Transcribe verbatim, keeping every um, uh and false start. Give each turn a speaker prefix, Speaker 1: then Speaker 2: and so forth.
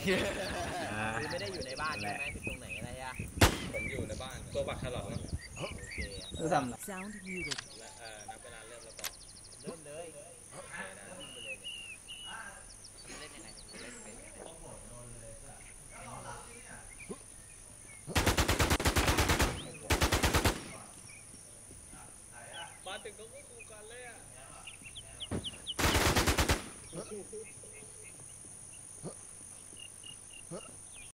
Speaker 1: ไม่ได้อยู่ในบ้านใช่ไหมคือตรงไหนอะไรอะ
Speaker 2: ผมอยู่ในบ้านตัวบักฉลองนะ
Speaker 1: โอเค
Speaker 3: จะทำ
Speaker 4: Sound muted.
Speaker 2: และเอ่อนับเวลาเริ่มแล้วต่อ
Speaker 1: เริ่มเลย
Speaker 5: เล่นยังไงเล่นเป็น
Speaker 2: มาถึงก็คู่กันเลยอ่ะ